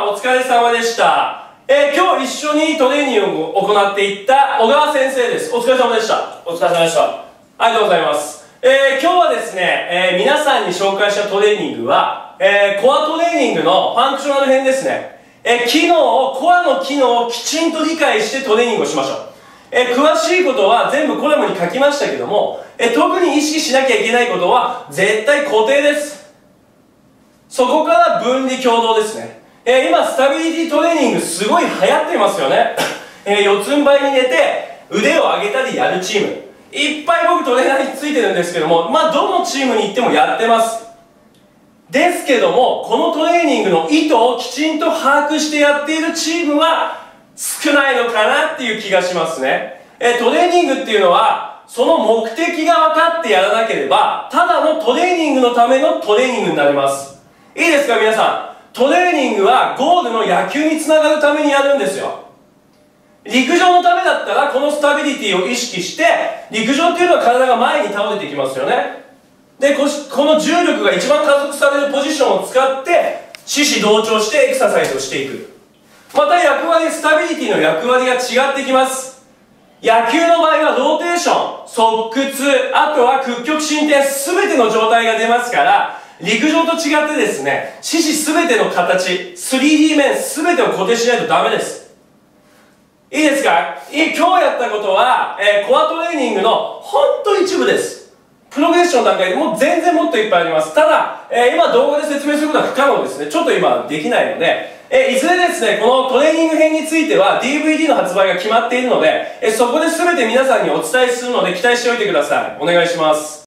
お疲れ様でした。今日一緒にトレーニングを行っていった小川先生です。お疲れ様でした。 お疲れ様でした。 ありがとうございます。今日はですね、皆さんに紹介したトレーニングは、コアトレーニングのファンクショナル編ですね。コアの機能をきちんと理解してトレーニングをしましょう。詳しいことは全部コラムに書きましたけども、特に意識しなきゃいけないことは絶対固定です。そこから分離共同ですね。今スタビリティトレーニングすごい流行ってますよね。四つん這いに寝て腕を上げたりやるチームいっぱい僕トレーナーについてるんですけども、どのチームに行ってもやってます。ですけども、このトレーニングの意図をきちんと把握してやっているチームは少ないのかなっていう気がしますね。トレーニングっていうのはその目的が分かってやらなければただのトレーニングのためのトレーニングになります。いいですか皆さん、トレーニングはゴールの野球につながるためにやるんですよ。陸上のためだったらこのスタビリティを意識して、陸上っていうのは体が前に倒れていきますよね。でこの重力が一番加速されるポジションを使って四肢同調してエクササイズをしていく。またスタビリティの役割が違ってきます。野球の場合はローテーション、側屈、あとは屈曲伸展全ての状態が出ますから、陸上と違ってですね、四肢全ての形、3D 面全てを固定しないとダメです。いいですか？今日やったことは、コアトレーニングのほんと一部です。プログレッションの段階でもう全然もっといっぱいあります。ただ、今動画で説明することは不可能ですね。ちょっと今できないので、いずれですね、このトレーニング編については DVD の発売が決まっているので、そこで全て皆さんにお伝えするので期待しておいてください。お願いします。